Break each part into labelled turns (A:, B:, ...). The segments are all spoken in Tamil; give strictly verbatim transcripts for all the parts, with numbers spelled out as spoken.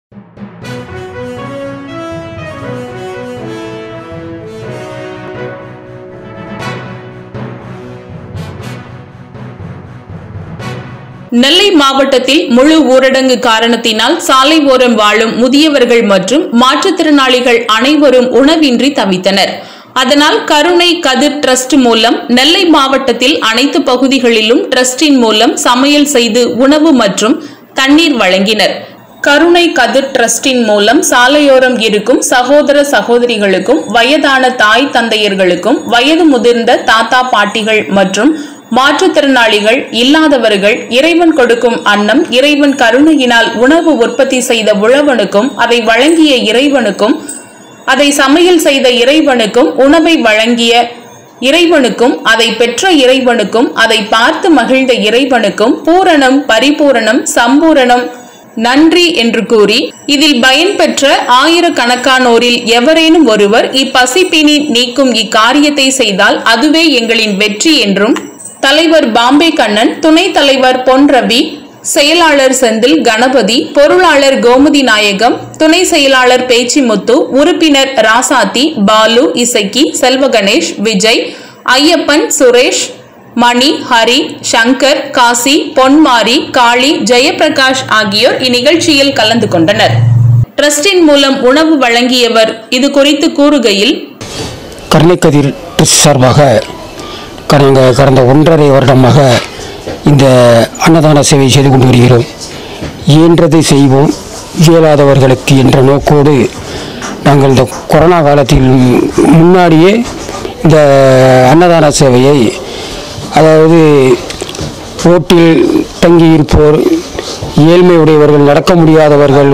A: நெல்லை மாவட்டத்தில் முழு ஊரடங்கு காரணத்தினால் சாலை ஓரம் வாழும் முதியவர்கள் மற்றும் மாற்றுத்திறனாளிகள் அனைவரும் உணவின்றி தவித்தனர். அதனால் கருணை கதிர் டிரஸ்ட் மூலம் நெல்லை மாவட்டத்தில் அனைத்து பகுதிகளிலும் டிரஸ்டின் மூலம் சமையல் செய்து உணவு மற்றும் தண்ணீர் வழங்கினர். கருணை கதிர் டிரஸ்டின் மூலம் சாலையோரம் இருக்கும் சகோதர சகோதரிகளுக்கும் வயதான தாய் தந்தையர்களுக்கும் வயது முதிர்ந்த தாத்தா பாட்டிகள் மற்றும் மாற்றுத்திறனாளிகள் இல்லாதவர்கள் இறைவன் கொடுக்கும் அன்னம் இறைவன் கருணையினால் உணவு உற்பத்தி செய்த உழவனுக்கும் அதை வழங்கிய இறைவனுக்கும் அதை சமையல் செய்த இறைவனுக்கும் உணவை வழங்கிய இறைவனுக்கும் அதை பெற்ற இறைவனுக்கும் அதை பார்த்து மகிழ்ந்த இறைவனுக்கும் பூரணம் பரிபூரணம் சம்பூரணம் நன்றி என்று கூறி இதில் பயன்பெற்ற ஆயிரக்கணக்கானோரில் எவரேனும் ஒருவர் இப்பசிப்பினி நீக்கும் இக்காரியத்தை செய்தால் அதுவே எங்களின் வெற்றி என்றும் தலைவர் பாம்பே கண்ணன், துணை தலைவர் பொன் ரவி, செயலாளர் செந்தில் கணபதி, பொருளாளர் கோமதி நாயகம், துணை செயலாளர் பேச்சிமுத்து, உறுப்பினர் ராசாத்தி, பாலு, இசக்கி, செல்வகணேஷ், விஜய், ஐயப்பன், சுரேஷ், மணி, ஹரி, சங்கர், காசி, பொன்மாரி, காளி, ஜெயபிரகாஷ் ஆகியோர் இந்நிகழ்ச்சியில் கலந்து கொண்டனர். டிரஸ்டின் மூலம் உணவு வழங்கியவர் இது குறித்து கூறுகையில்,
B: கருணை கதிர் டிரஸ்ட் சார்பாக கடந்த கடந்த ஒன்றரை வருடமாக இந்த அன்னதான சேவை செய்து கொண்டு வருகிறோம். இயன்றதை செய்வோம், இயலாதவர்களுக்கு என்ற நோக்கோடு நாங்கள் இந்த கொரோனா காலத்தில் முன்னாடியே இந்த அன்னதான சேவையை, அதாவது ரோட்டில் தங்கியிருப்போர், ஏழ்மை உடையவர்கள், நடக்க முடியாதவர்கள்,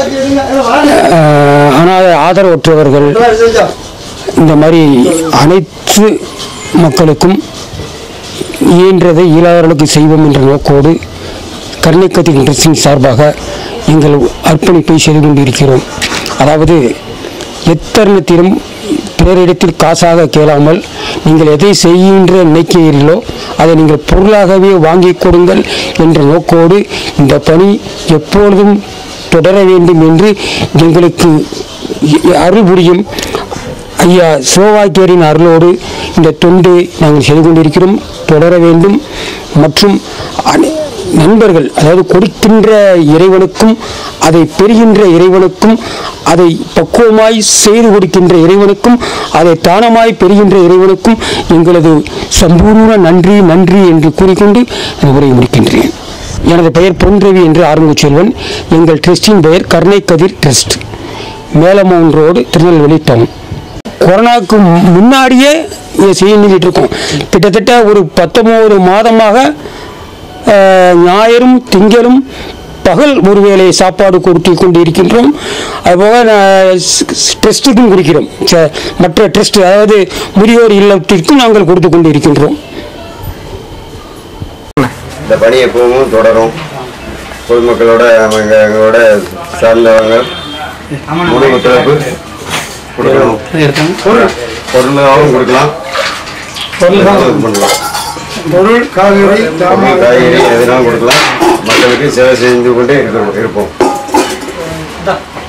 B: ஆனால் ஆதரவற்றவர்கள், இந்த மாதிரி அனைத்து மக்களுக்கும் இயன்றதை இயலாதவர்களுக்கு செய்வோம் என்ற நோக்கோடு கருணை கதிர் டிரஸ்டின் சார்பாக எங்கள் அர்ப்பணிப்பை செய்து கொண்டிருக்கிறோம். அதாவது எத்தருணத்திலும் பிறரிடத்தில் காசாக கேளாமல் நீங்கள் எதை செய்கின்ற நினைக்கிறீர்களோ அதை நீங்கள் பொருளாகவே வாங்கிக் கொடுங்கள் என்ற நோக்கோடு இந்த பணி எப்பொழுதும் தொடர வேண்டும் என்று எங்களுக்கு அருள் புரியும் ஐயா சிவவாக்கியரின் அருளோடு இந்த தொண்டை நாங்கள் செய்து கொண்டிருக்கிறோம், தொடர வேண்டும். மற்றும் நண்பர்கள், அதாவது கொடுக்கின்ற இறைவனுக்கும் அதை பெறுகின்ற இறைவனுக்கும் அதை பக்குவமாய் செய்து கொடுக்கின்ற இறைவனுக்கும் அதை தானமாய் பெறுகின்ற இறைவனுக்கும் எங்களது சம்பூர்ண நன்றி நன்றி என்று கூறிக்கொண்டு அந்த உரையை முடிக்கின்றேன். எனது பெயர் பொன் ரவி என்று ஆரம்ப செல்வன். எங்கள் டிரஸ்டின் பெயர் Karunai Kathir trust, Melamon road, Tirunelveli town. கொரோனாவுக்கு முன்னாடியே இதை செய்யிட்டு இருக்கோம். கிட்டத்தட்ட ஒரு பத்தொம்போது மாதமாக ஞாயிறும் திங்களும் பகல் ஒரு வேளை சாப்பாடு கொடுத்து கொண்டு இருக்கின்றோம். அதுபோக ட்ரஸ்ட்டுக்கும் கொடுக்கிறோம், மற்ற ட்ரஸ்ட் அதாவது முதியோர் இல்லத்திற்கும் நாங்கள் கொடுத்து கொண்டு இருக்கின்றோம்.
C: இந்த பணி எப்பவும் தொடரும். பொதுமக்களோட எங்களோட சார்ந்தவங்க முழு ஒத்துழைப்பு கொடுக்கணும். பொருளாகவும் கொடுக்கலாம், பண்ணலாம். பொருள் காய்கறி காய்கறி எதுனாலும் கொடுக்கலாம். மக்களுக்கு சேவை செஞ்சு கொண்டே இருப்போம்.